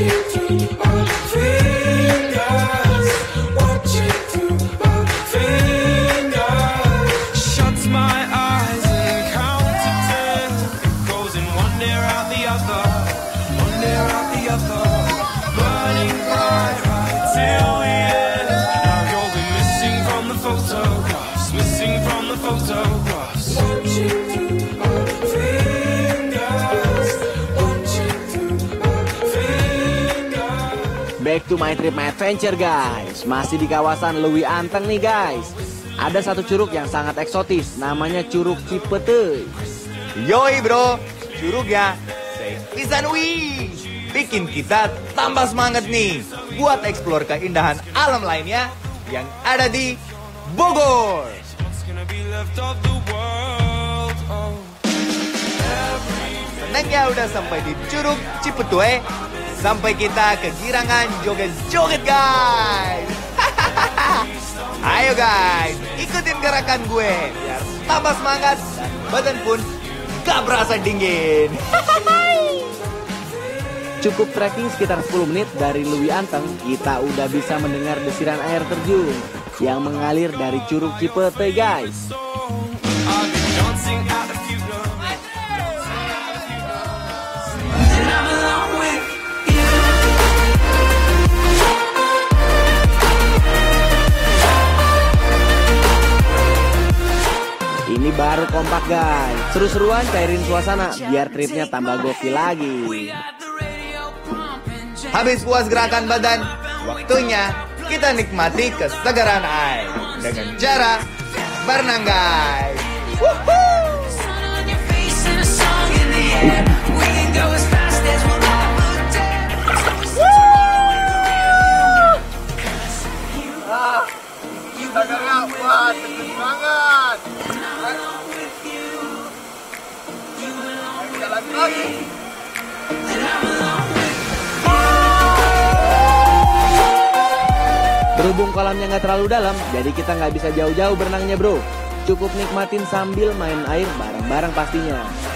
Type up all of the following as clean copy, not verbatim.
Back to my trip, my adventure guys. Masih di kawasan Leuwi Anteng nih guys. Ada satu curug yang sangat eksotis, namanya Curug Cipete. Yoi bro, curugnya pisan wih, bikin kita tambah semangat nih buat eksplor keindahan alam lainnya yang ada di Bogor. Senangnya udah sampai di Curug Cipete, sampai kita kegirangan joget-joget guys. Ayo guys, ikutin gerakan gue biar tambah semangat dan badan pun gak berasa dingin. Cukup trekking sekitar 10 menit dari Leuwi Anteng, kita udah bisa mendengar desiran air terjun yang mengalir dari Curug Cipete guys. Ini baru kompak guys, seru-seruan cairin suasana biar tripnya tambah gokil lagi. Habis puas gerakan badan, waktunya kita nikmati kesegaran air dengan cara berenang guys. Segarnya wah, tegas banget. Jalan lagi. Berhubung kolamnya nggak terlalu dalam, jadi kita nggak bisa jauh-jauh berenangnya bro. Cukup nikmatin sambil main air bareng-bareng pastinya.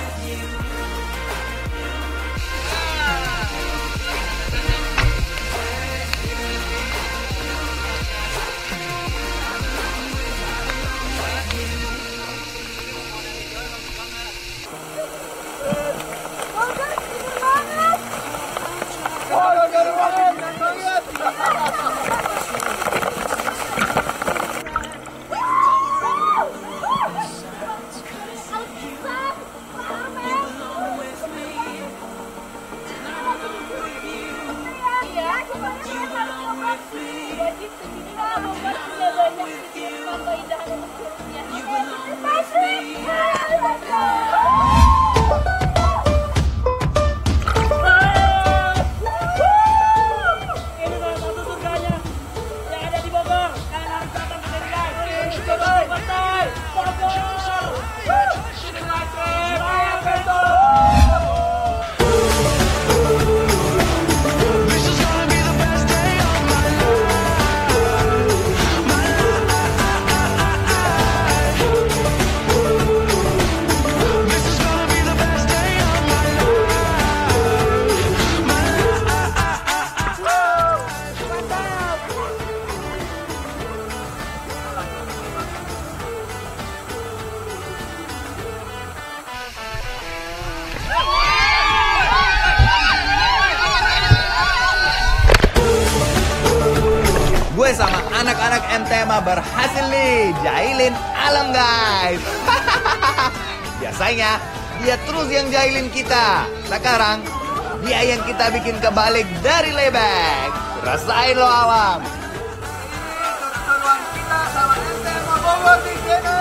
Gue sama anak-anak MTMA berhasil nih jahilin alam guys. Biasanya dia terus yang jahilin kita. Sekarang dia yang kita bikin kebalik dari layback. Rasain lo alam. Seru-seruan kita sama MTMA Bogor di sini.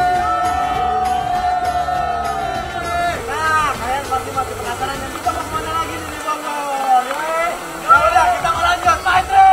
Nah, kalian pasti masih penasaran dan kita mau kemana lagi nih di Bogor. Ya udah, kita mau lanjut, main trip.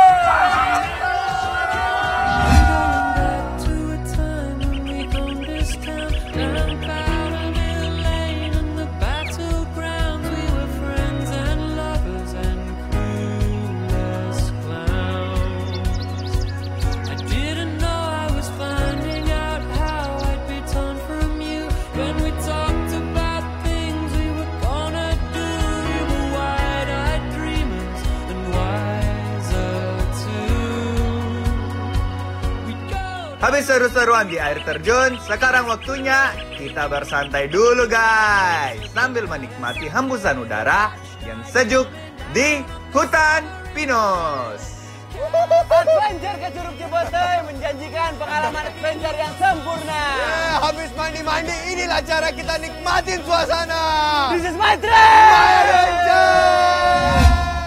Habis seru-seruan di air terjun, sekarang waktunya kita bersantai dulu guys. Sambil menikmati hembusan udara yang sejuk di hutan pinus. Adventure ke Curug Cipete menjanjikan pengalaman adventure yang sempurna. Habis mandi-mandi, inilah cara kita nikmatin suasana. This is my dream! My adventure!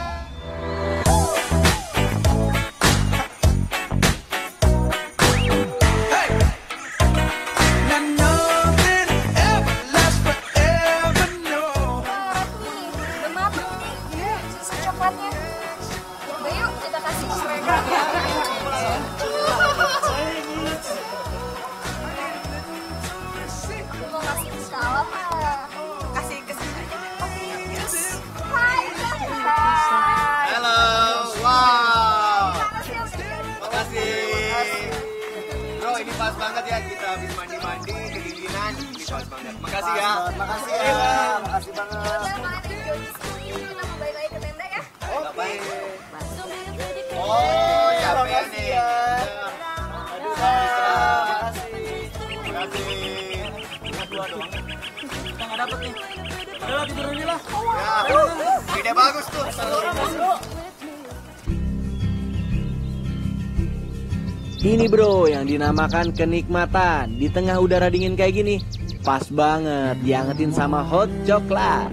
Coklatnya. Udah yuk kita kasih ke mereka. Aku mau kasih ke salam. Kasih ke sini aja. Hai. Halo, wow. Makasih. Bro, ini pas banget ya kita habis mandi-mandi, kedinginan. Ini pas banget. Makasih ya. Makasih ya. Makasih banget. Kita mau balik lagi ke tenda ya. Baik. Zoom dulu dikit. Oh, capek nih. Aduh, makasih. Kita nggak dapet nih. Udah tidur aja lah. Ya, ide bagus tuh. Ini bro yang dinamakan kenikmatan di tengah udara dingin kayak gini. Pas banget diangetin sama hot coklat.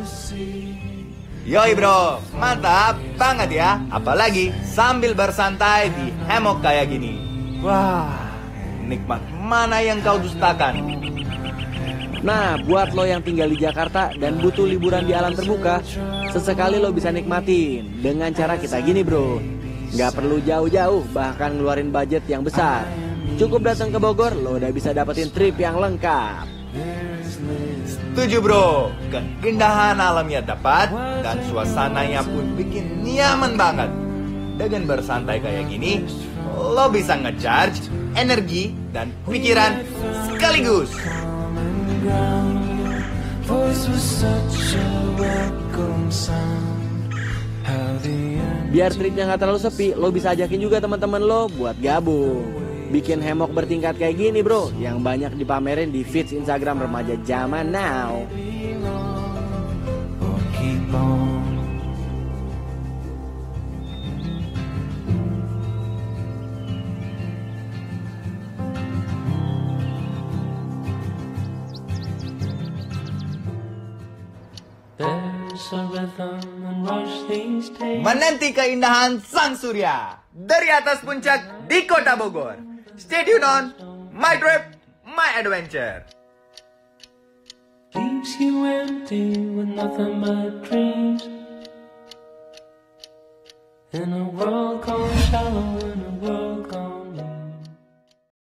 Yoi bro, mantap banget ya. Apalagi sambil bersantai di hammock kayak gini. Wah, nikmat mana yang kau dustakan. Nah, buat lo yang tinggal di Jakarta dan butuh liburan di alam terbuka, sesekali lo bisa nikmatin dengan cara kita gini bro. Nggak perlu jauh-jauh, bahkan ngeluarin budget yang besar. Cukup datang ke Bogor, lo udah bisa dapetin trip yang lengkap. Setuju bro, keindahan alamnya dapat dan suasananya pun bikin nyaman banget. Dengan bersantai kayak gini, lo bisa ngecharge energi dan pikiran sekaligus. Biar tripnya nggak terlalu sepi, lo bisa ajakin juga teman-teman lo buat gabung. Bikin hammock bertingkat kayak gini bro, yang banyak dipamerin di feeds Instagram remaja zaman now. Menanti keindahan sang surya dari atas puncak di kota Bogor. Stay tuned on My Trip, My Adventure. Leaves you empty with nothing but dreams. In a world gone shallow, in a world